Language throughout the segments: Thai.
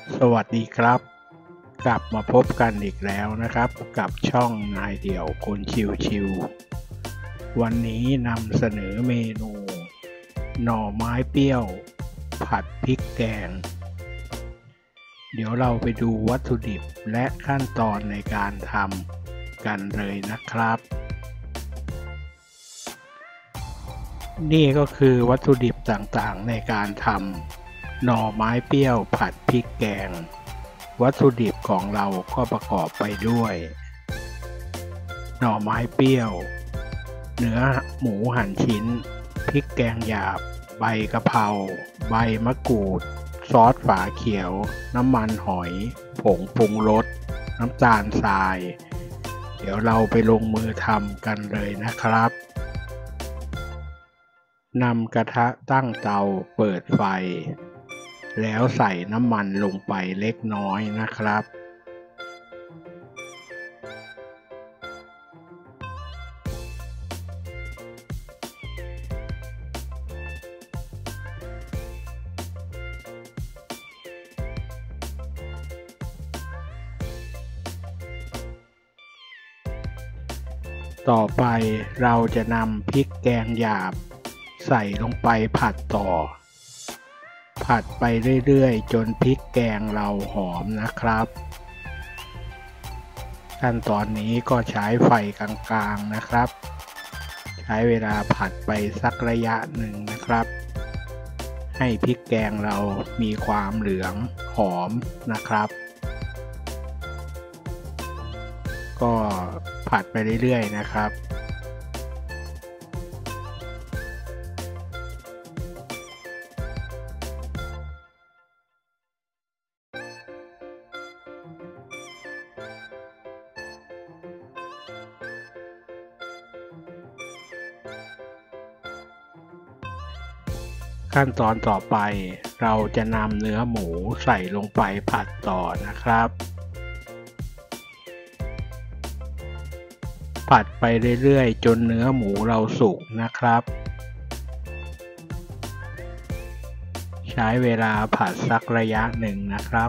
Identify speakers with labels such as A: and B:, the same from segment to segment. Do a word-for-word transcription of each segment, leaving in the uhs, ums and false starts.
A: สวัสดีครับกลับมาพบกันอีกแล้วนะครับกับช่องนายเดี่ยวคนชิวๆวันนี้นำเสนอเมนูหน่อไม้เปรี้ยวผัดพริกแกงเดี๋ยวเราไปดูวัตถุดิบและขั้นตอนในการทำกันเลยนะครับนี่ก็คือวัตถุดิบต่างๆในการทำหน่อไม้เปรี้ยวผัดพริกแกงวัตถุดิบของเราก็ประกอบไปด้วยหน่อไม้เปรี้ยวเนื้อหมูหั่นชิ้นพริกแกงหยาบใบกะเพราใบมะกรูดซอสฝาเขียวน้ำมันหอยผงปรุงรสน้ำตาลทรายเดี๋ยวเราไปลงมือทำกันเลยนะครับนำกระทะตั้งเตาเปิดไฟแล้วใส่น้ำมันลงไปเล็กน้อยนะครับต่อไปเราจะนำพริกแกงหยาบใส่ลงไปผัดต่อผัดไปเรื่อยๆจนพริกแกงเราหอมนะครับขั้นตอนนี้ก็ใช้ไฟกลางๆนะครับใช้เวลาผัดไปสักระยะหนึ่งนะครับให้พริกแกงเรามีความเหลืองหอมนะครับก็ผัดไปเรื่อยๆนะครับขั้นตอนต่อไปเราจะนำเนื้อหมูใส่ลงไปผัดต่อนะครับผัดไปเรื่อยๆจนเนื้อหมูเราสุกนะครับใช้เวลาผัดสักระยะหนึ่งนะครับ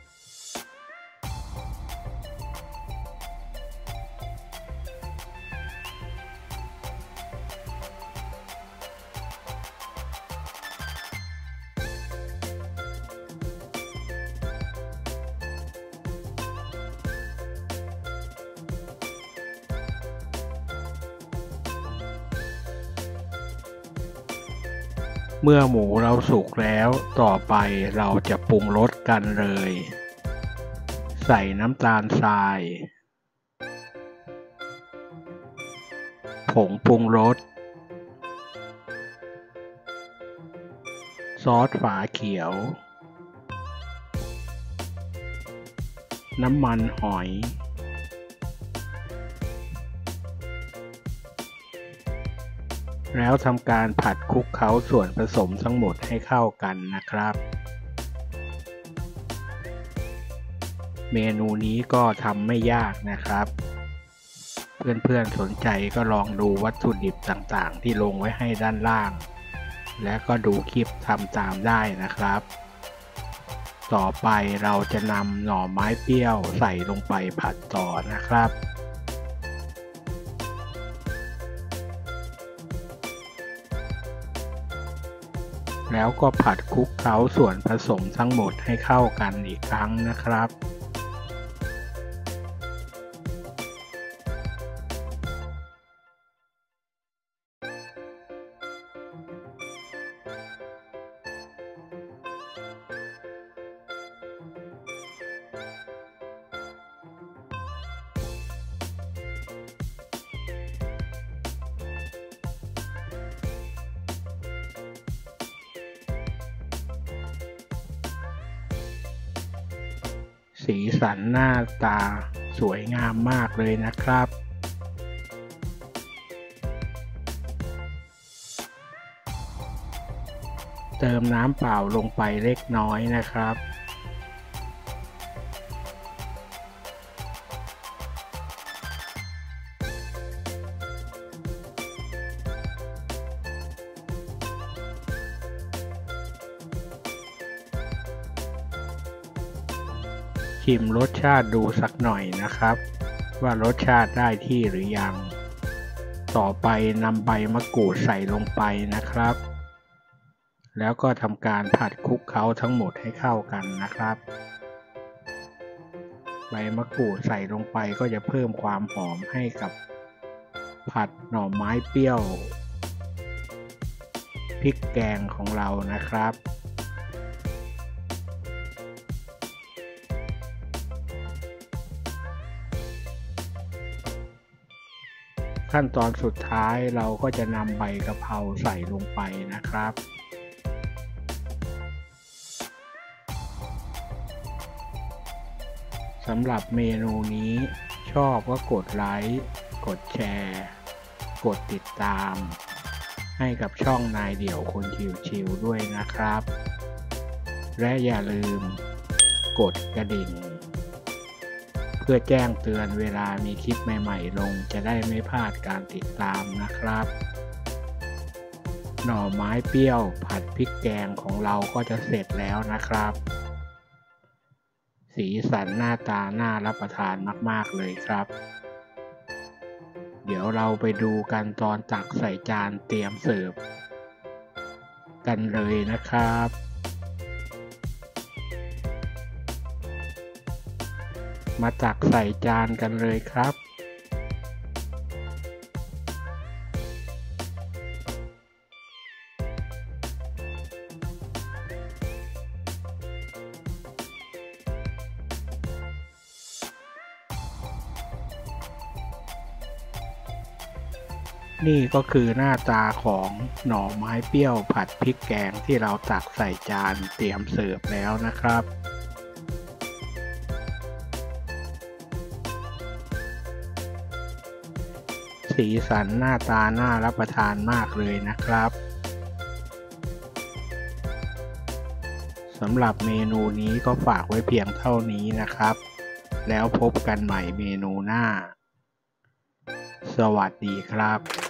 A: เมื่อหมูเราสุกแล้วต่อไปเราจะปรุงรสกันเลยใส่น้ำตาลทรายผงปรุงรสซอสฝาเขียวน้ำมันหอยแล้วทำการผัดคลุกเคล้าส่วนผสมทั้งหมดให้เข้ากันนะครับเมนูนี้ก็ทำไม่ยากนะครับเพื่อนๆสนใจก็ลองดูวัตถุดิบต่างๆที่ลงไว้ให้ด้านล่างและก็ดูคลิปทำตามได้นะครับต่อไปเราจะนำหน่อไม้เปรี้ยวใส่ลงไปผัดต่อนะครับแล้วก็ผัดคลุกเคล้าส่วนผสมทั้งหมดให้เข้ากันอีกครั้งนะครับสีสันหน้าตาสวยงามมากเลยนะครับเติมน้ำเปล่าลงไปเล็กน้อยนะครับชิมรสชาติดูสักหน่อยนะครับว่ารสชาติได้ที่หรือยังต่อไปนำใบมะกรูดใส่ลงไปนะครับแล้วก็ทำการผัดคลุกเคล้าทั้งหมดให้เข้ากันนะครับใบมะกรูดใส่ลงไปก็จะเพิ่มความหอมให้กับผัดหน่อไม้เปรี้ยวพริกแกงของเรานะครับขั้นตอนสุดท้ายเราก็จะนำใบกะเพราใส่ลงไปนะครับสำหรับเมนูนี้ชอบก็กดไลค์กดแชร์กดติดตามให้กับช่องนายเดี่ยวคนชิวๆด้วยนะครับและอย่าลืมกดกระดิ่งเพื่อแจ้งเตือนเวลามีคลิปใหม่ๆลงจะได้ไม่พลาดการติดตามนะครับหน่อไม้เปรี้ยวผัดพริกแกงของเราก็จะเสร็จแล้วนะครับสีสันหน้าตาน่ารับประทานมากๆเลยครับเดี๋ยวเราไปดูกันตอนตักใส่จานเตรียมเสิร์ฟกันเลยนะครับมาตักใส่จานกันเลยครับนี่ก็คือหน้าตาของหน่อไม้เปรี้ยวผัดพริกแกงที่เราตักใส่จานเตรียมเสิร์ฟแล้วนะครับสีสันหน้าตาน่ารับประทานมากเลยนะครับสำหรับเมนูนี้ก็ฝากไว้เพียงเท่านี้นะครับแล้วพบกันใหม่เมนูหน้าสวัสดีครับ